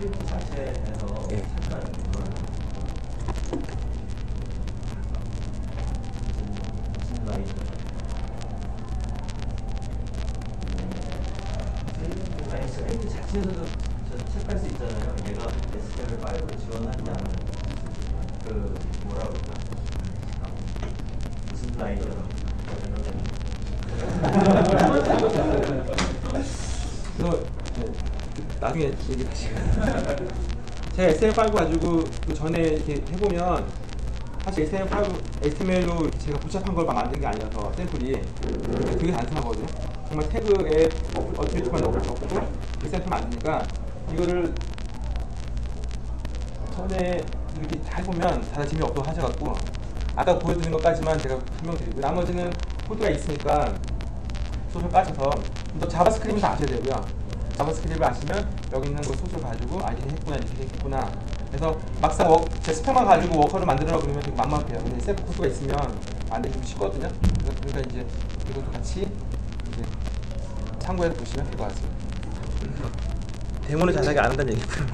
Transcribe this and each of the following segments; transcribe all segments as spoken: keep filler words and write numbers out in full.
스크립트 자체에서 예. 착한 그런 무슨 라이터 아니 스크립트 자체에서도 체크할 수 있잖아요. 얘가 에스티엠엘 파이브를 지원하지 않은 그 뭐라 그럴까 무슨 라이터라고 그래서 네, 나중에 얘기 다시. 제가 에스티엠엘 파이브 가지고 그 전에 이렇게 해보면 사실 에스티엠엘 파이브 에스티엠엘로 제가 복잡한 걸 막 만든 게 아니라서 샘플이 되게 단순하거든요. 정말 태그에 어트리트만 넣고 그 샘플 만드니까 이거를 전에 이렇게 잘 보면 다들 재미없어 하셔갖고 아까 보여드린 것까지만 제가 설명드리고 나머지는 코드가 있으니까 소스를 까셔서 또 자바스크립트 아셔야 되고요. 자바스크립트를 아시면 여기 있는 거 소스를 가지고 아 이렇게 했구나 이렇게 했구나. 그래서 막상 워, 제 스펙만 가지고 워커를 만들으라고 그러면 되게 막막해요. 근데 샘플 코드가 있으면 만들기 좀 쉽거든요. 그래서 그러니까 이제 이것도 같이 이제 참고해서 보시면 될 것 같습니다. 데모는 자세하게 안 한다는 얘기고요.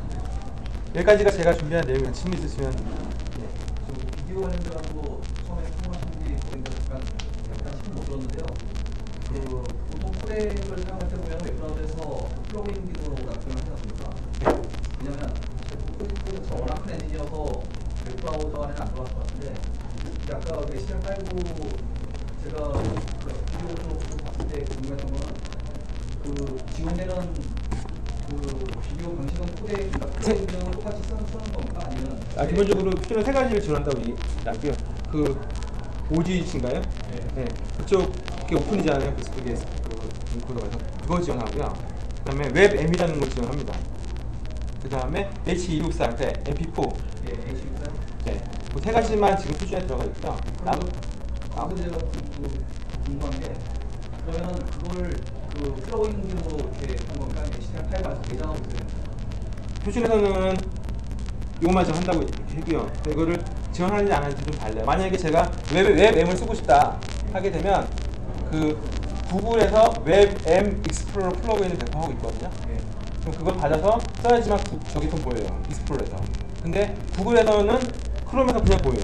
여기까지가 제가 준비한 내용이에요. 질문 있으시면. 네. 비디오 관련돼가지고 처음에 통화하신지 보니까 잠깐 약간 힘 못 들었는데요. 그 보통 코덱을 사용할 때 보면 웹브라우저에서 플러그인 기능으로 작동을 하지 않습니까? 왜냐면 코덱에서 워낙 큰 엔진이어서 웹브라우저 안에는 안 들어갈 것 같은데 아까 에스티엠엘 파이브 제가 그 비디오로 봤을 때 궁금했던 거는 그 지원되는 그 비디오 방식은 코덱 플러그인 기능을 똑같이 쓰는, 쓰는 겁니까? 아니면 아, 기본적으로 표준은 세 가지를 지원한다고 얘기하고요. 그 오지씨인가요? 네. 네. 그쪽 그게 오픈이잖아요. 그 그게 그 인코더가 그거 지원하고요. 그다음에 웹엠이라는 걸 지원합니다. 그다음에 에이치 이백육십사, 엠피포. 예, 에이치 육십사. 네. 그 세 가지만 지금 표준에 들어가 있고요. 나도 나도 제가 그 궁금한 게 그러면 그걸 그 플러그인 기능으로 이렇게 한 건가? 에스티엠엘 파이브 안에서 내장하고 있어요. 표준에서는 이것만 좀 한다고 이렇게 하고요. 이거를 지원하는지 안 하는지 좀 달라요. 만약에 제가 웹, 웹엠을 쓰고 싶다 하게 되면 그 구글에서 웹엠 익스플로러 플러그인을 배포하고 있거든요. 예. 그럼 그걸 받아서 써야지만 구, 저기 좀 보여요. 익스플로러에서. 근데 구글에서는 크롬에서 그냥 보여요.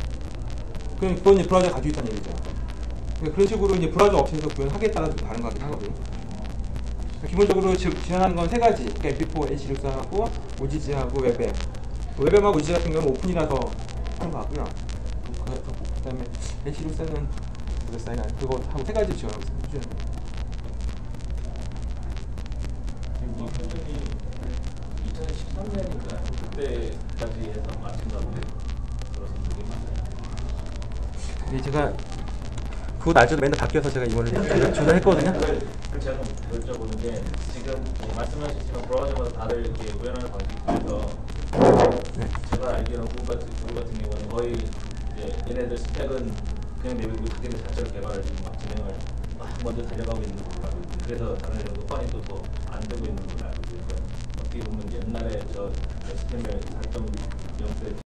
그럼 그건 이제 브라우저 가지고 있다는 얘기죠. 그러니까 그런 식으로 이제 브라우저 업체에서 구현하기에 따라 좀 다른 것 같긴 하거든요. 기본적으로 지원하는 건 세 가지. 그러니까 엠피포, 에이치 이백육십사하고 오지지하고 웹엠. 웹엠하고 오지지 같은 경우는 오픈이라서 하는 거 같고요. 그 다음에 에이치 이백육십사는 모르겠어요. 그거 하고 세 가지 지원하고 있습니다. 이 표준이 이천십삼 년인가 그때까지 해서 맞춘다고 들어서 되게 많아요. 이게 제가 그 날짜도 맨날 바뀌어서 제가 이번에 제가 조절했거든요. 그 제가 여쭤보는 게 지금 말씀하시지만 브라우저마다 다들 이렇게 구현하는 방식이 있어서 네. 제가 알기로는 구글 같은, 구글 같은 경우는 거의 이제 얘네들 스펙은 그냥 내비고 그게 자체로 개발을 지금 막 진행을 막 먼저 달려가고 있는 걸로 알고 있는데 그래서 다른 애들 호환이 또 더 안 되고 있는 걸로 알고 있어요. 어떻게 보면 옛날에 저 에스티엠엘 사 점 영 때